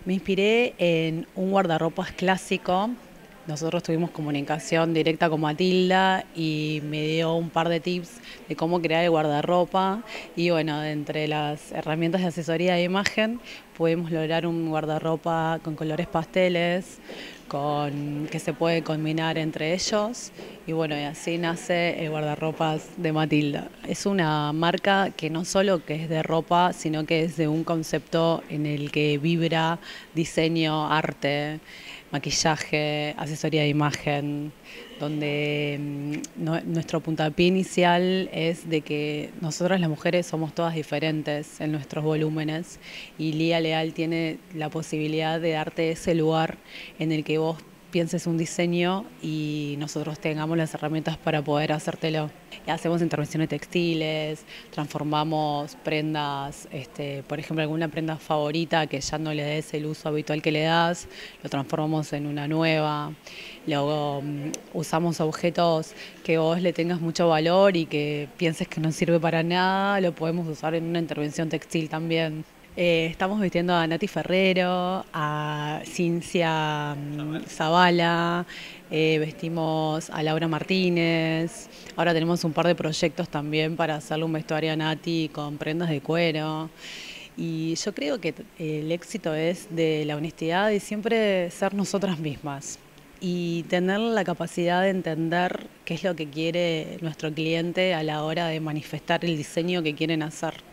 Me inspiré en un guardarropas clásico. Nosotros tuvimos comunicación directa con Matilda y me dio un par de tips de cómo crear el guardarropa. Y bueno, entre las herramientas de asesoría de imagen, podemos lograr un guardarropa con colores pasteles, que se puede combinar entre ellos. Y bueno, y así nace el guardarropas de Matilda. Es una marca que no solo que es de ropa, sino que es de un concepto en el que vibra diseño, arte, maquillaje, asesoría de imagen, donde nuestro puntapié inicial es de que nosotras las mujeres somos todas diferentes en nuestros volúmenes y Lía Leal tiene la posibilidad de darte ese lugar en el que vos pienses un diseño y nosotros tengamos las herramientas para poder hacértelo. Hacemos intervenciones textiles, transformamos prendas, por ejemplo, alguna prenda favorita que ya no le des el uso habitual que le das, lo transformamos en una nueva. Luego usamos objetos que vos le tengas mucho valor y que pienses que no sirve para nada, lo podemos usar en una intervención textil también. Estamos vistiendo a Nati Ferrero, a Cincia Zavala, vestimos a Laura Martínez. Ahora tenemos un par de proyectos también para hacerle un vestuario a Nati con prendas de cuero. Y yo creo que el éxito es de la honestidad y siempre ser nosotras mismas y tener la capacidad de entender qué es lo que quiere nuestro cliente a la hora de manifestar el diseño que quieren hacer.